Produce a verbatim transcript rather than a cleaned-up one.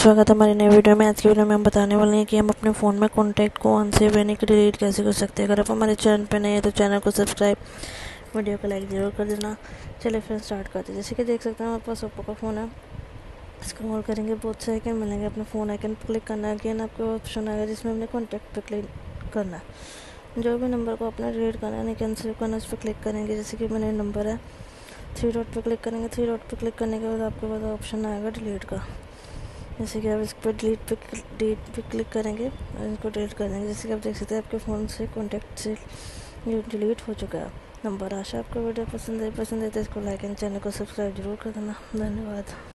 स्वागत है हमारी नई वीडियो में। आज की वीडियो में हम बताने वाले हैं कि हम अपने फ़ोन में कॉन्टैक्ट को अनसेव यानी कि डिलीट कैसे कर सकते हैं। अगर आप हमारे चैनल पे नए हैं तो चैनल को सब्सक्राइब, वीडियो को लाइक ज़रूर कर देना। चलिए फिर स्टार्ट करते हैं। जैसे कि देख सकते हैं हमारे पास ओप्पो का फ़ोन है। स्क्रॉल करेंगे बहुत से आइकन मिलेंगे, अपने फ़ोन आइकन पर क्लिक करना है। अगेन आपको ऑप्शन आएगा जिसमें हमने कॉन्टैक्ट पर क्लिक करना है। जो भी नंबर को अपना डिलीट करना है यानी कैंसिल करना, उस पर क्लिक करेंगे। जैसे कि मेरा नंबर है, थ्री डॉट पर क्लिक करेंगे। थ्री डॉट पर क्लिक करने के बाद आपके पास ऑप्शन आएगा डिलीट का। जैसे कि आप इस पर डिलीट पे डिलीट पे क्लिक करेंगे और इनको डिलीट कर देंगे। जैसे कि आप देख सकते हैं आपके फ़ोन से कॉन्टैक्ट से डिलीट हो चुका है नंबर। आशा आपको वीडियो पसंद है पसंद है तो इसको लाइक एंड चैनल को सब्सक्राइब जरूर कर देना। धन्यवाद।